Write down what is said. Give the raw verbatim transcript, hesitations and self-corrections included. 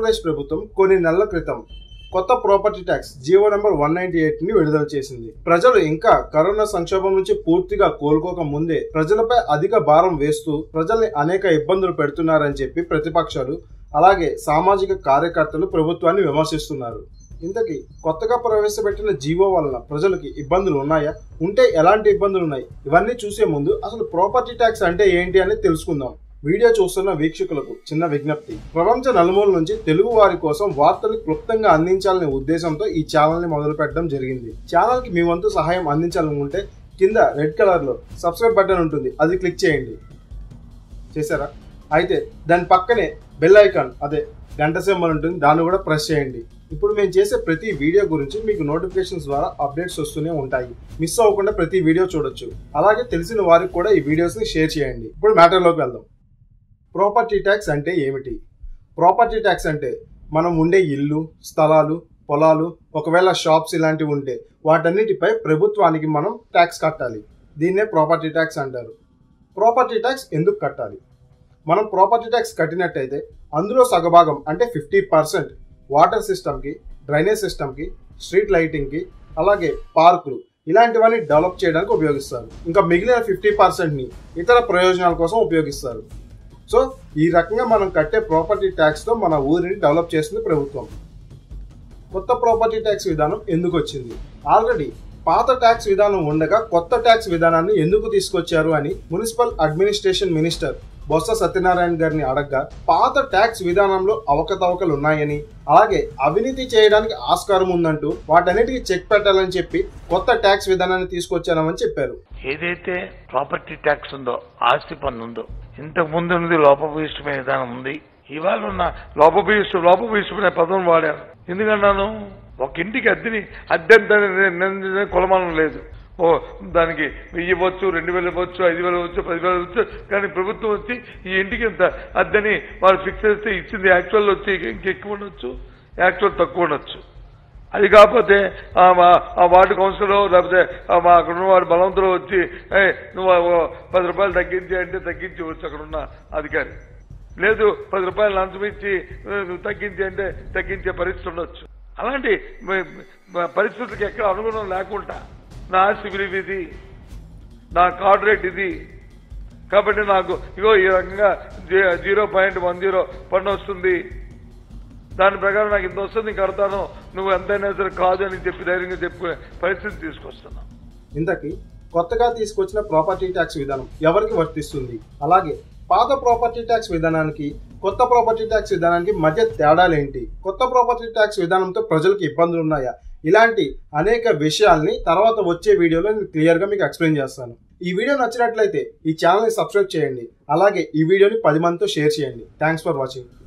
ఆంధ్రప్రదేశ్ ప్రభుత్వం కొన్ని నెలల క్రితం కొత్త property tax GO number one ninety eight ని విడుదల చేసింది. ప్రజలు ఇంకా కరోనా సంక్షోభం నుంచి పూర్తిగా కోలుకోక ముందే ప్రజలపై అధిక భారం వేస్తూ ప్రజల్ని అనేక ఇబ్బందులు పెడుతున్నారని చెప్పి ప్రతిపక్షాలు అలాగే సామాజిక కార్యకర్తలు ప్రభుత్వాన్ని విమర్శిస్తున్నారు. ఇంతకీ కొత్తగా ప్రవేశపెట్టిన జీవో వలన ప్రజలకి ఇబ్బందులు ఉన్నాయా, ఉంటే ఎలాంటి ఇబ్బందులు ఉన్నాయి, ఇవన్నీ చూసే ముందు అసలు ప్రాపర్టీ ట్యాక్స్ అంటే ఏంటి అని తెలుసుకుందాం. వీడియో చూస్తున్న వీక్షకులకు చిన్న విజ్ఞప్తి, ప్రపంచ నలుమూల నుంచి తెలుగు వారి కోసం వార్తలు క్లుప్తంగా అందించాలనే ఉద్దేశంతో ఈ ఛానల్ ని మొదలు పెట్టడం జరిగింది. ఛానల్ కి మీ వంతు సహాయం అందించాలనుకుంటే కింద రెడ్ కలర్ లో సబ్స్క్రైబ్ బటన్ ఉంటుంది, అది క్లిక్ చేయండి. చేశారా? అయితే దాని పక్కనే బెల్ ఐకాన్ అదే గంట సింబల్ ఉంటుంది, దాన్ని కూడా ప్రెస్ చేయండి. ఇప్పుడు మేము చేసే ప్రతి వీడియో గురించి మీకు నోటిఫికేషన్స్ ద్వారా అప్డేట్స్ వస్తూనే ఉంటాయి. మిస్ అవ్వకుండా ప్రతి వీడియో చూడొచ్చు. అలాగే తెలిసిన వారికి కూడా ఈ వీడియోస్ ని షేర్ చేయండి. ఇప్పుడు మ్యాటర్లోకి వెళ్దాం. ప్రాపర్టీ ట్యాక్స్ అంటే ఏమిటి? ప్రాపర్టీ ట్యాక్స్ అంటే మనం ఉండే ఇల్లు, స్థలాలు, పొలాలు, ఒకవేళ షాప్స్ ఇలాంటివి ఉంటే వాటన్నిటిపై ప్రభుత్వానికి మనం ట్యాక్స్ కట్టాలి. దీన్నే ప్రాపర్టీ ట్యాక్స్ అంటారు. ప్రాపర్టీ ట్యాక్స్ ఎందుకు కట్టాలి? మనం ప్రాపర్టీ ట్యాక్స్ కట్టినట్టయితే అందులో సగభాగం అంటే ఫిఫ్టీ పర్సెంట్ వాటర్ సిస్టమ్కి, డ్రైనేజ్ సిస్టమ్కి, స్ట్రీట్ లైటింగ్కి, అలాగే పార్కులు ఇలాంటివన్నీ డెవలప్ చేయడానికి ఉపయోగిస్తారు. ఇంకా మిగిలిన ఫిఫ్టీ పర్సెంట్ని ఇతర ప్రయోజనాల కోసం ఉపయోగిస్తారు. సో ఈ రకంగా మనం కట్టే ప్రాపర్టీ ట్యాక్స్తో మన ఊరిని డెవలప్ చేస్తుంది ప్రభుత్వం. కొత్త ప్రాపర్టీ ట్యాక్స్ విధానం ఎందుకు వచ్చింది? ఆల్రెడీ పాత ట్యాక్స్ విధానం ఉండగా కొత్త ట్యాక్స్ విధానాన్ని ఎందుకు తీసుకొచ్చారు అని municipal administration minister Botsa Satyanarayana గారిని అడగ్గా, పాత ట్యాక్స్ విధానంలో అవకతవకలు ఉన్నాయని, అలాగే అవినీతి చేయడానికి ఆస్కారం ఉందంటూ వాటన్నిటికీ చెక్ పెట్టాలని చెప్పి కొత్త ట్యాక్స్ విధానాన్ని తీసుకొచ్చానని చెప్పారు. ఏదైతే ప్రాపర్టీ ట్యాక్స్ ఉందో, ఆస్తి పన్ను ఉందో, ఇంతకు ముందు ఉంది లోపభూయిష్టమైన విధానం ఉంది. ఇవాళ ఉన్న లోపభూయిష్ట లోపభూయిష్టం అనే పదం వాడాను. ఎందుకన్నాను? ఒక ఇంటికి అద్దెని అద్దె కొలమానం లేదు. ఓ దానికి వెయ్యి ఇవ్వచ్చు, రెండు వేలు ఇవ్వచ్చు, ఐదు వేలు ఇవ్వచ్చు, పదివేలు ఇవ్వచ్చు. కానీ ప్రభుత్వం వచ్చి ఈ ఇంటికి ఇంత అద్దెని వాళ్ళు ఫిక్స్ చేస్తే ఇచ్చింది యాక్చువల్ వచ్చి ఇంకెక్కువ ఉండొచ్చు, యాక్చువల్ తక్కువ ఉండొచ్చు. అది కాకపోతే ఆ వార్డు కౌన్సిలర్ లేకపోతే అక్కడ ఉన్న వాడు బలవంతులు వచ్చి నువ్వు పది రూపాయలు తగ్గించి అంటే తగ్గించవచ్చు అక్కడ ఉన్న అధికారి. లేదు పది రూపాయలు లంచం ఇచ్చి నువ్వు తగ్గించి అంటే తగ్గించే పరిస్థితి ఉండొచ్చు. అలాంటి పరిస్థితులకు ఎక్కడ అనుగుణం లేకుండా నా ఆస్తి విలువ ఇది, నా కార్డు రేట్ ఇది, కాబట్టి నాకు ఇగో ఈ రకంగా జీరో పాయింట్ వన్ జీరో పన్ను వస్తుంది, దాని ప్రకారం నాకు ఇంత వస్తుంది కడతాను, నువ్వు ఎంతైనా సరే కాదు అని చెప్పి ధైర్యంగా చెప్పే పరిస్థితి తీసుకొస్తున్నాం. ఇంతకీ కొత్తగా తీసుకొచ్చిన ప్రాపర్టీ ట్యాక్స్ విధానం ఎవరికి వర్తిస్తుంది? అలాగే పాత ప్రాపర్టీ ట్యాక్స్ విధానానికి కొత్త ప్రాపర్టీ ట్యాక్స్ విధానానికి మధ్య తేడాలేంటి? కొత్త ప్రాపర్టీ ట్యాక్స్ విధానంతో ప్రజలకు ఇబ్బందులు ఉన్నాయా? ఇలాంటి అనేక విషయాల్ని తర్వాత వచ్చే వీడియోలో నేను క్లియర్గా మీకు ఎక్స్ప్లెయిన్ చేస్తాను. ఈ వీడియో నచ్చినట్లయితే ఈ ఛానల్ని సబ్స్క్రైబ్ చేయండి. అలాగే ఈ వీడియోని పది మందితో షేర్ చేయండి. Thanks for watching.